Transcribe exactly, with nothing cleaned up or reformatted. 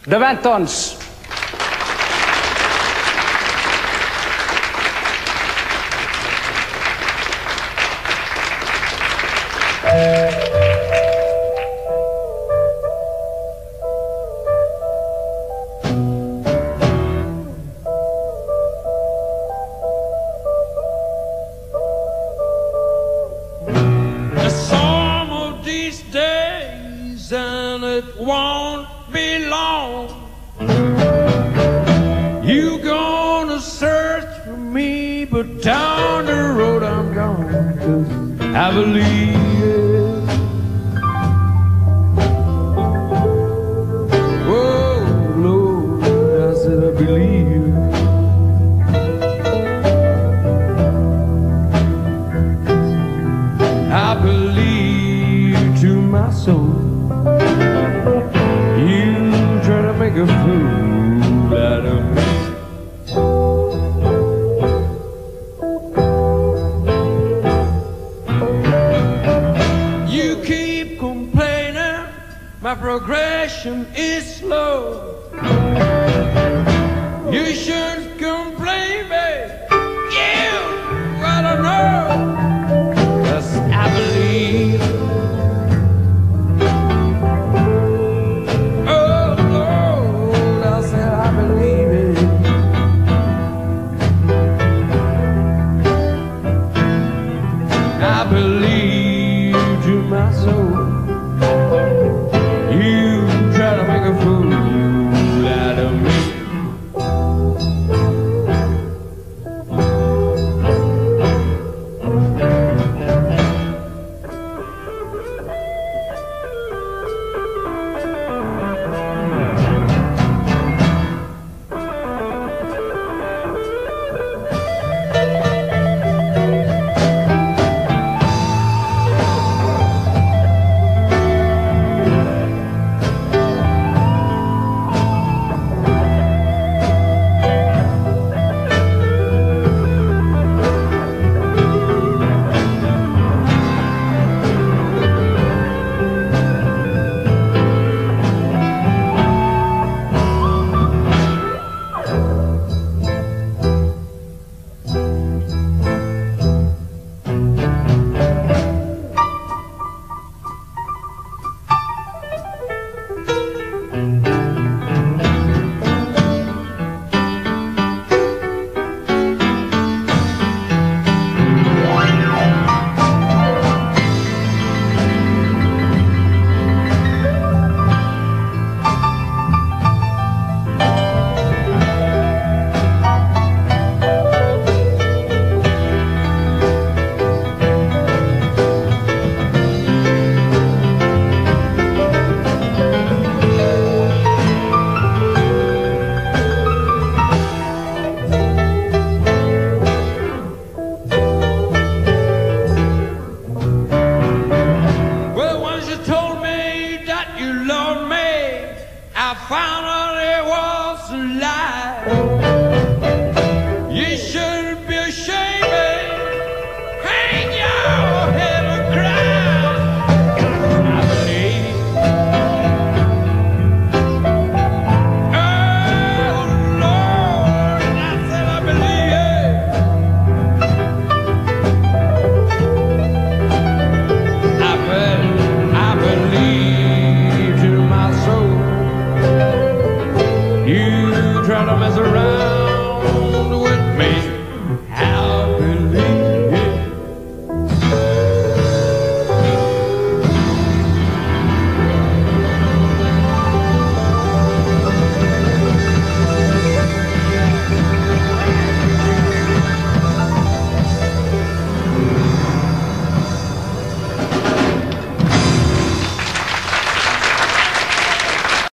The Wantons. I believe it. Oh, Lord, I said I believe it. I believe to my soul. You try to make a fool out of me. My progression is slow. You shouldn't complain, babe. You, I don't know. 'Cause I believe. Oh, Lord, I said I believe it. I believe to my soul. You try to make a fool out of me. Try to mess around with me.